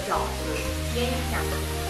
饺子煎一下。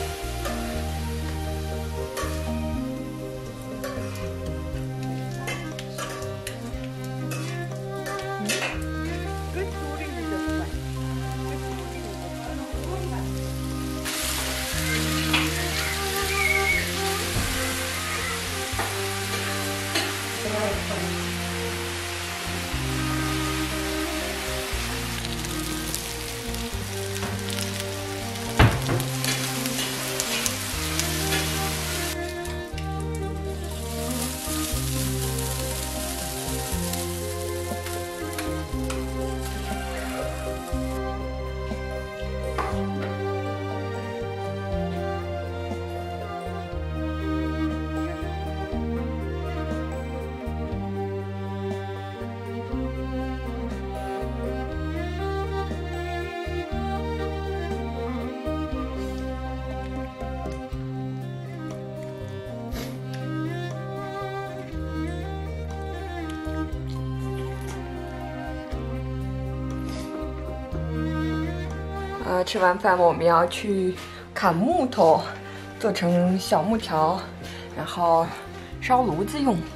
吃完饭我们要去砍木头，做成小木条，然后烧炉子用。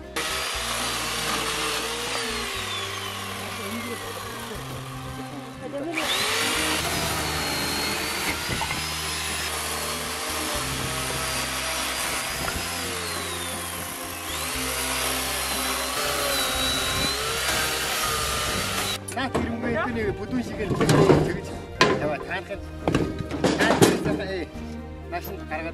다 기름 거에 뜨니 보통 시간 저기 잡아 다 해서 맛있는 가라가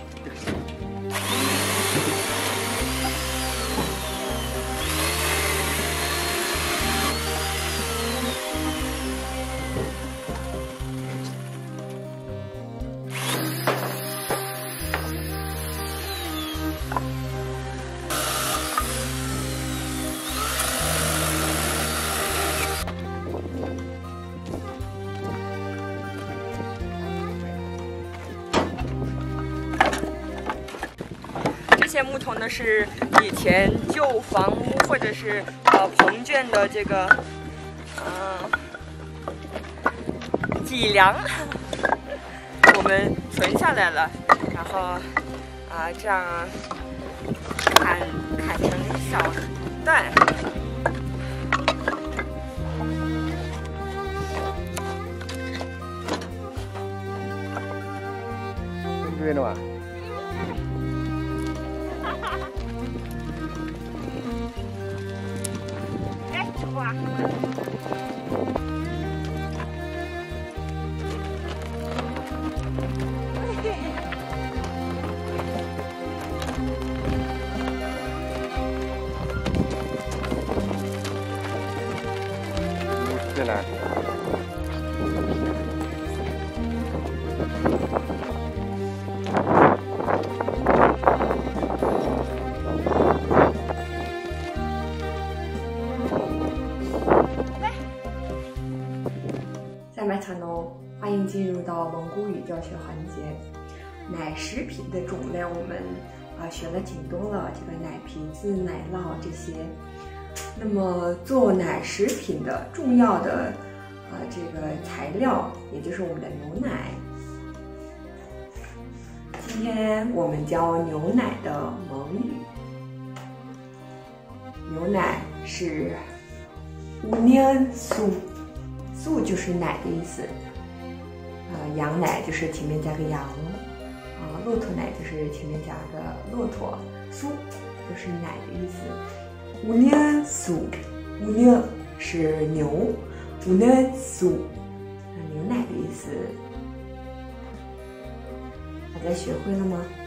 这些木头呢是以前旧房屋或者是棚圈的这个脊梁，我们存下来了，然后这样砍成小段。 对了吧？ 哇！ 在哪？ 下面场喽，欢迎进入到蒙古语教学环节。奶食品的种类我们学了挺多了，这个奶皮子、奶酪这些。那么做奶食品的重要的这个材料，也就是我们的牛奶。今天我们教牛奶的蒙语。牛奶是우년수。 素就是奶的意思，羊奶就是前面加个羊，骆驼奶就是前面加个骆驼，素就是奶的意思。우년素，우년是牛，우년素，牛奶的意思。大家学会了吗？